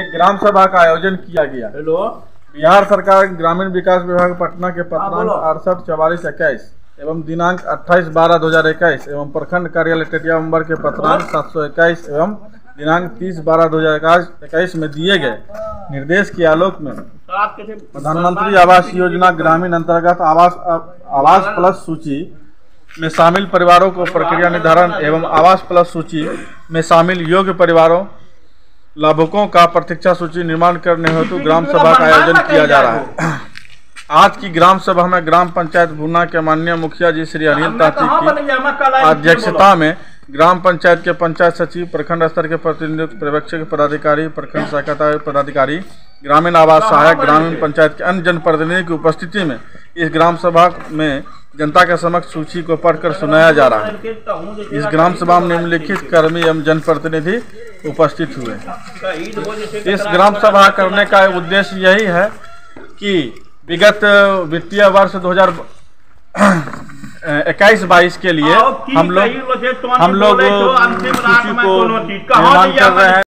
एक ग्राम सभा का आयोजन किया गया। बिहार सरकार ग्रामीण विकास विभाग पटना के पत्रांक 684421 एवं दिनांक 28/12/2021 एवं प्रखंड कार्यालय टेटिया मुंबर के पत्रांक 721 एवं दिनांक 30/12/2021 में दिए गए निर्देश के आलोक में प्रधानमंत्री आवास योजना ग्रामीण अंतर्गत आवास प्लस सूची में शामिल परिवारों को प्रक्रिया निर्धारण एवं आवास प्लस सूची में शामिल योग्य परिवारों लाभुकों का प्रतीक्षा सूची निर्माण करने हेतु ग्राम सभा का आयोजन किया जा रहा है। आज की ग्राम सभा में ग्राम पंचायत भुना के माननीय मुखिया जी श्री अनिल ताती की अध्यक्षता में ग्राम पंचायत के पंचायत सचिव, प्रखंड स्तर के प्रतिनिधि, पर्यवेक्षक पदाधिकारी, प्रखंड शाखा पदाधिकारी, ग्रामीण आवास सहायक, ग्रामीण पंचायत के अन्य जनप्रतिनिधि की उपस्थिति में इस ग्राम सभा में जनता के समक्ष सूची को पढ़कर सुनाया जा रहा है। इस ग्राम सभा में निम्नलिखित कर्मी एवं जनप्रतिनिधि उपस्थित हुए। इस ग्राम सभा करने का उद्देश्य यही है कि विगत वित्तीय वर्ष 2021-22 के लिए हम लोग सूची को निर्माण कर रहे हैं।